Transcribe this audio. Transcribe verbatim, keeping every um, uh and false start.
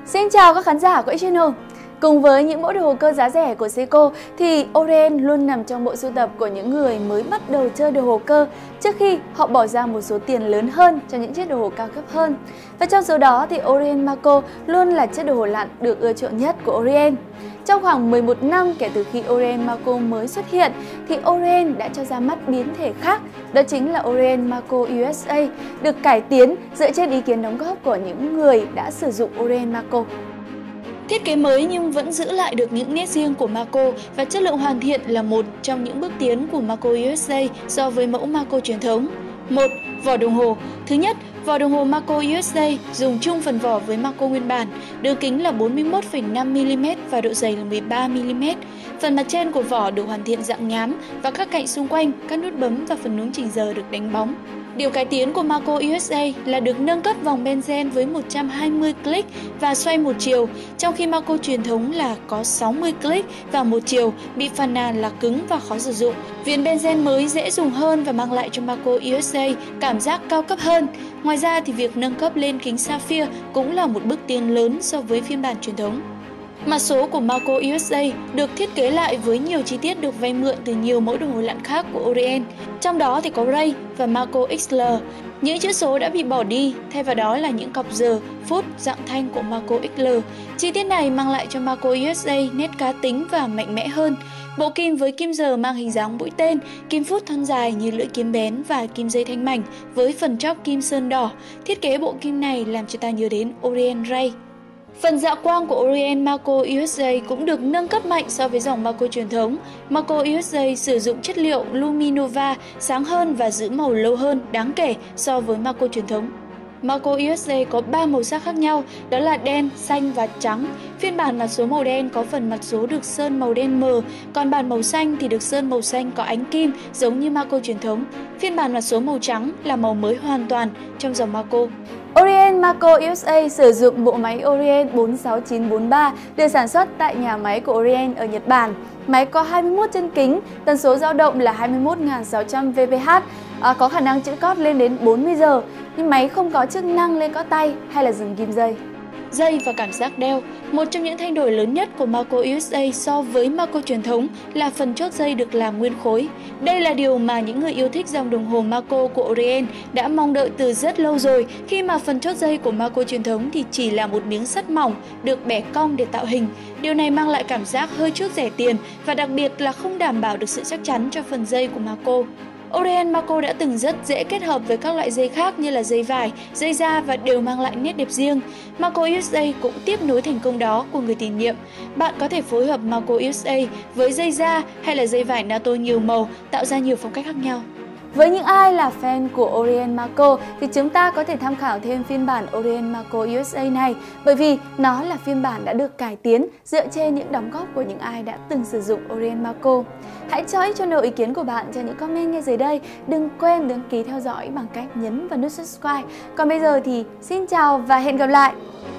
Xin chào các khán giả của X-Channel. Cùng với những mẫu đồng hồ cơ giá rẻ của Seiko thì Orient luôn nằm trong bộ sưu tập của những người mới bắt đầu chơi đồng hồ cơ trước khi họ bỏ ra một số tiền lớn hơn cho những chiếc đồng hồ cao cấp hơn. Và trong số đó thì Orient Marco luôn là chiếc đồng hồ lặn được ưa chuộng nhất của Orient. Trong khoảng mười một năm kể từ khi Orient Marco mới xuất hiện thì Orient đã cho ra mắt biến thể khác, đó chính là Orient Marco u ét a, được cải tiến dựa trên ý kiến đóng góp của những người đã sử dụng Orient Marco. Thiết kế mới nhưng vẫn giữ lại được những nét riêng của Marco và chất lượng hoàn thiện là một trong những bước tiến của Marco u ét a so với mẫu Marco truyền thống. một. Vỏ đồng hồ. Thứ nhất, vỏ đồng hồ Marco u ét a dùng chung phần vỏ với Marco nguyên bản, đường kính là bốn mươi mốt phẩy năm mi li mét và độ dày là mười ba mi li mét. Phần mặt trên của vỏ được hoàn thiện dạng nhám và các cạnh xung quanh, các nút bấm và phần nướng chỉnh giờ được đánh bóng. Điều cải tiến của Marco u ét a là được nâng cấp vòng benzen với một trăm hai mươi click và xoay một chiều, trong khi Marco truyền thống là có sáu mươi click và một chiều, bị phàn nàn là cứng và khó sử dụng. Viền benzen mới dễ dùng hơn và mang lại cho Marco u ét a cảm giác cao cấp hơn. Ngoài ra thì việc nâng cấp lên kính sapphire cũng là một bước tiến lớn so với phiên bản truyền thống. Mã số của Marco u ét a được thiết kế lại với nhiều chi tiết được vay mượn từ nhiều mẫu đồng hồ lặn khác của Orient. Trong đó thì có Ray và Marco ích lờ. Những chữ số đã bị bỏ đi, thay vào đó là những cọc giờ, phút dạng thanh của Marco ích lờ. Chi tiết này mang lại cho Marco u ét a nét cá tính và mạnh mẽ hơn. Bộ kim với kim giờ mang hình dáng mũi tên, kim phút thon dài như lưỡi kiếm bén và kim dây thanh mảnh với phần chóp kim sơn đỏ. Thiết kế bộ kim này làm cho ta nhớ đến Orient Ray. Phần dạ quang của Orient Marco u ét a cũng được nâng cấp mạnh so với dòng Marco truyền thống. Marco u ét a sử dụng chất liệu Luminova sáng hơn và giữ màu lâu hơn đáng kể so với Marco truyền thống. Marco u ét a có ba màu sắc khác nhau, đó là đen, xanh và trắng. Phiên bản mặt số màu đen có phần mặt số được sơn màu đen mờ, còn bản màu xanh thì được sơn màu xanh có ánh kim giống như Marco truyền thống. Phiên bản mặt số màu trắng là màu mới hoàn toàn trong dòng Marco. Orient Marco u ét a sử dụng bộ máy Orient bốn sáu chín bốn ba được sản xuất tại nhà máy của Orient ở Nhật Bản. Máy có hai mươi mốt chân kính, tần số dao động là hai mươi mốt nghìn sáu trăm vê pê hát, à, có khả năng chữ cót lên đến bốn mươi giờ, nhưng máy không có chức năng lên cót tay hay là dừng kim dây. Dây và cảm giác đeo. Một trong những thay đổi lớn nhất của Marco u ét a so với Marco truyền thống là phần chốt dây được làm nguyên khối. Đây là điều mà những người yêu thích dòng đồng hồ Marco của Orient đã mong đợi từ rất lâu rồi, khi mà phần chốt dây của Marco truyền thống thì chỉ là một miếng sắt mỏng được bẻ cong để tạo hình. Điều này mang lại cảm giác hơi chút rẻ tiền và đặc biệt là không đảm bảo được sự chắc chắn cho phần dây của Marco. Orient Marco đã từng rất dễ kết hợp với các loại dây khác như là dây vải, dây da và đều mang lại nét đẹp riêng. Marco u ét a cũng tiếp nối thành công đó của người tiền nhiệm. Bạn có thể phối hợp Marco u ét a với dây da hay là dây vải NATO nhiều màu, tạo ra nhiều phong cách khác nhau. Với những ai là fan của Orient Marco thì chúng ta có thể tham khảo thêm phiên bản Orient Marco u ét a này, bởi vì nó là phiên bản đã được cải tiến dựa trên những đóng góp của những ai đã từng sử dụng Orient Marco. Hãy cho X-Channel ý kiến của bạn trong những comment ngay dưới đây. Đừng quên đăng ký theo dõi bằng cách nhấn vào nút subscribe. Còn bây giờ thì xin chào và hẹn gặp lại!